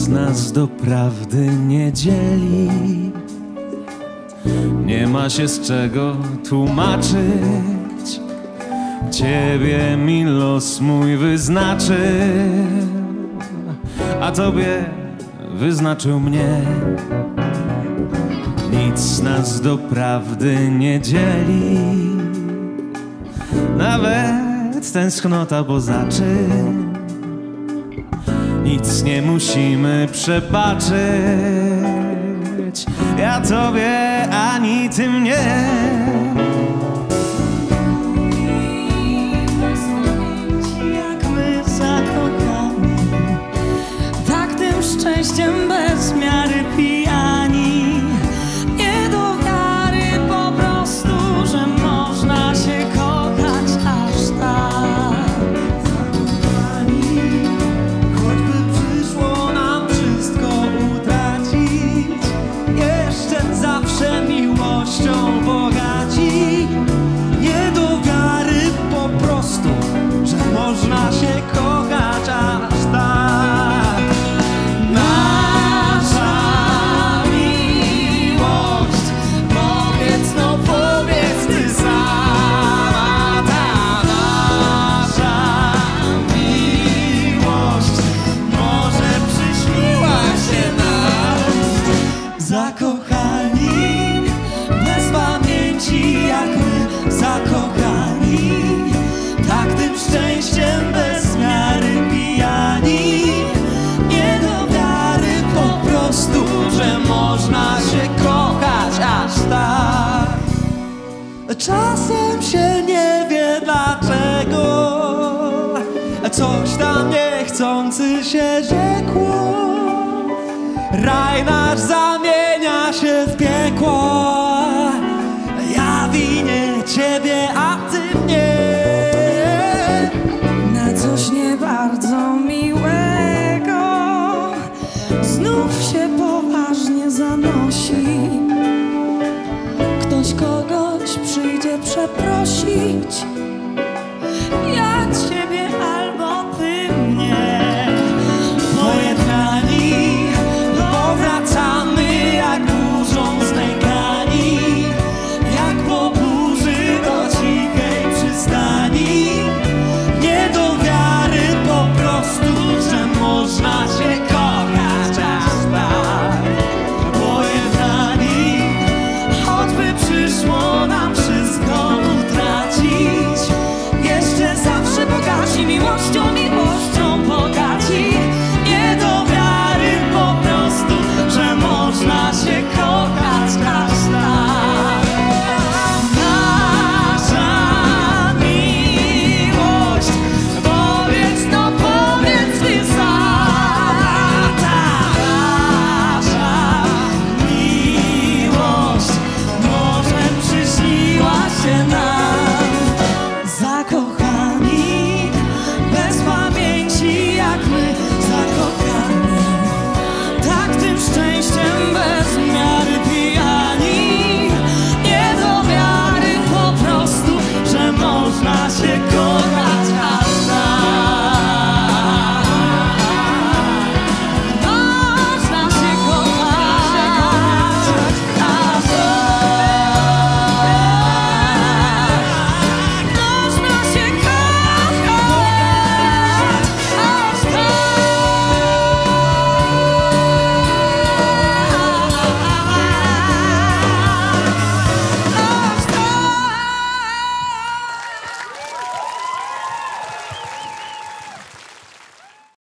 Nic nas doprawdy nie dzieli, nie ma się z czego tłumaczyć. Ciebie mi los mój wyznaczył, a tobie wyznaczył mnie. Nic nas doprawdy nie dzieli, nawet tęsknota, bo za czym? Nic nie musimy przebaczyć, ja tobie, ani ty mnie. Jak my zakochani, tak tym szczęściem bez miary pijani. Nie do wiary po prostu, że można się kochać aż tak. Choćby przyszło nam wszystko utracić, jeszcze zawsze miłością bogaci. Nie do wiary po prostu, że można się kochać aż tak. Nasza miłość, powiedz, no powiedz ty sama. Ta nasza miłość może przyśniła się nam. Zakochani, bez pamięci jak my zakochani, tak tym szczęściem bez miary pijani. Nie do wiary po prostu, że można się kochać aż tak. Czasem się nie wie dlaczego, coś tam niechcący się rzekło. Raj nasz zamienia się w piekło. Ja winię ciebie,